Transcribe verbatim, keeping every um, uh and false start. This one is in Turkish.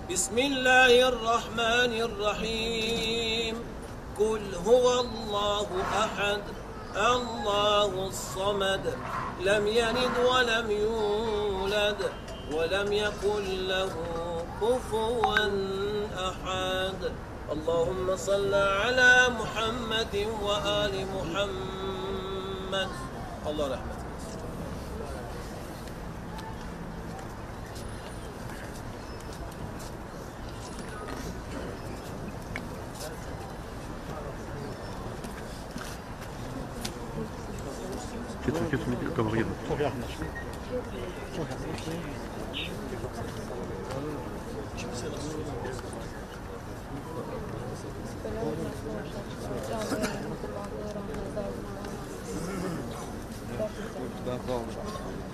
بسم الله الرحمن الرحيم قل هو الله أحد الله الصمد لم يلد ولم يولد ولم يكن له كفوا أحد اللهم صل على محمد وآل محمد الله رحمة Kesin kesin bir kabak yedim. Çok yakınlaş. Çok yakınlaş. Daha sağ olun.